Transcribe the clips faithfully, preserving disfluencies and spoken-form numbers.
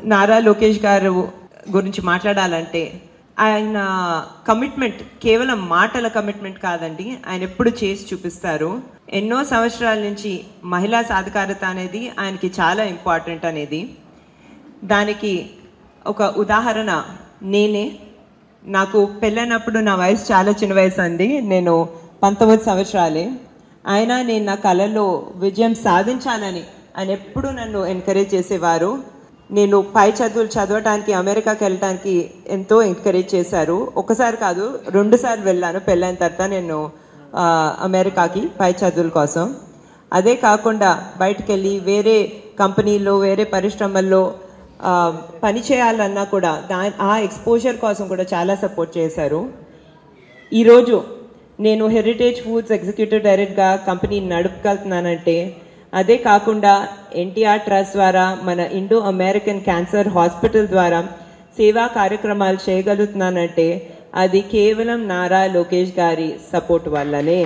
నారా లోకేష్ గారు గురించి మాట్లాడాలంటే ఆయన కమిట్మెంట్ కేవలం మాటల కమిట్మెంట్ కాదండి, ఆయన ఎప్పుడు చేసి చూపిస్తారు. ఎన్నో సంవత్సరాల నుంచి మహిళా సాధికారత అనేది ఆయనకి చాలా ఇంపార్టెంట్ అనేది. దానికి ఒక ఉదాహరణ నేనే. నాకు పెళ్ళైనప్పుడు నా వయసు చాలా చిన్న వయసు అండి, నేను పంతొమ్మిది సంవత్సరాలే. ఆయన నేను నా కళలో విజయం సాధించాలని ఆయన ఎప్పుడు నన్ను ఎంకరేజ్ చేసేవారు. నేను పై చదువులు చదవటానికి అమెరికాకి వెళ్ళటానికి ఎంతో ఎంకరేజ్ చేశారు. ఒకసారి కాదు, రెండు సార్లు వెళ్ళాను పెళ్ళైన తర్వాత నేను అమెరికాకి పై చదువుల కోసం. అదే కాకుండా బయటకు వెళ్ళి వేరే కంపెనీల్లో వేరే పరిశ్రమల్లో పని చేయాలన్నా కూడా దా ఆ ఎక్స్పోజర్ కోసం కూడా చాలా సపోర్ట్ చేశారు. ఈరోజు నేను హెరిటేజ్ ఫుడ్స్ ఎగ్జిక్యూటివ్ డైరెక్టర్గా కంపెనీ నడుపుకెళ్తున్నానంటే, అదే కాకుండా ఎన్టీఆర్ ట్రస్ట్ ద్వారా మన ఇండో అమెరికన్ క్యాన్సర్ హాస్పిటల్ ద్వారా సేవా కార్యక్రమాలు చేయగలుగుతున్నానంటే అది కేవలం నారా లోకేష్ గారి సపోర్ట్ వల్లనే.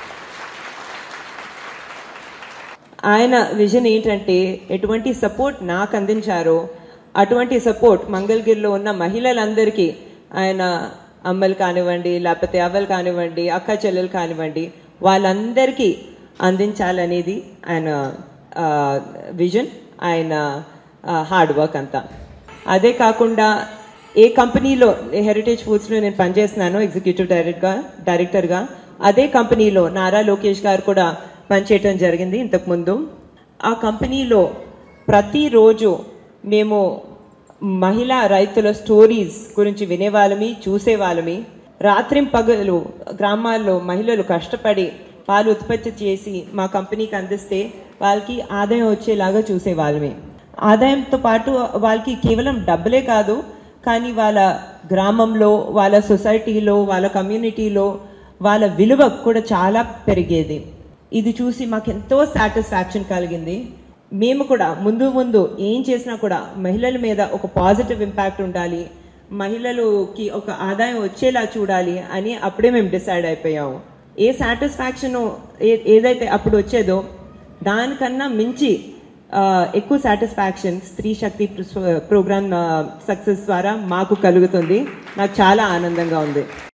ఆయన విజన్ ఏంటంటే, ఎటువంటి సపోర్ట్ నాకు అందించారో అటువంటి సపోర్ట్ మంగళగిరిలో ఉన్న మహిళలందరికీ, ఆయన అమ్మలు కానివ్వండి, లేకపోతే అవ్వలు కానివ్వండి, అక్క చెల్లెలు కానివ్వండి, వాళ్ళందరికీ అందించాలనేది ఆయన విజన్, ఆయన హార్డ్ వర్క్ అంతా. అదే కాకుండా ఏ కంపెనీలో హెరిటేజ్ ఫుడ్స్లో నేను పనిచేస్తున్నాను ఎగ్జిక్యూటివ్ డైరెక్టర్గా డైరెక్టర్గా అదే కంపెనీలో నారా లోకేష్ గారు కూడా పనిచేయటం జరిగింది ఇంతకుముందు. ఆ కంపెనీలో ప్రతిరోజు మేము మహిళా రైతుల స్టోరీస్ గురించి వినేవాళ్ళమి, చూసేవాళ్ళమి. రాత్రి పగలు గ్రామాల్లో మహిళలు కష్టపడి పాలు ఉత్పత్తి చేసి మా కంపెనీకి అందిస్తే వాళ్ళకి ఆదాయం వచ్చేలాగా చూసేవాళ్ళమే. ఆదాయంతో పాటు వాళ్ళకి కేవలం డబ్బులే కాదు, కానీ వాళ్ళ గ్రామంలో, వాళ్ళ సొసైటీలో, వాళ్ళ కమ్యూనిటీలో వాళ్ళ విలువ కూడా చాలా పెరిగేది. ఇది చూసి మాకు ఎంతో సాటిస్ఫాక్షన్ కలిగింది. మేము కూడా ముందు ముందు ఏం చేసినా కూడా మహిళల మీద ఒక పాజిటివ్ ఇంపాక్ట్ ఉండాలి, మహిళలకి ఒక ఆదాయం వచ్చేలా చూడాలి అని అప్పుడే మేము డిసైడ్ అయిపోయాము. ఏ సాటిస్ఫాక్షన్ ఏదైతే అప్పుడు వచ్చేదో దానికన్నా మించి ఎక్కువ సాటిస్ఫాక్షన్ స్త్రీ శక్తి ప్రోగ్రామ్ సక్సెస్ ద్వారా మాకు కలుగుతుంది. నాకు చాలా ఆనందంగా ఉంది.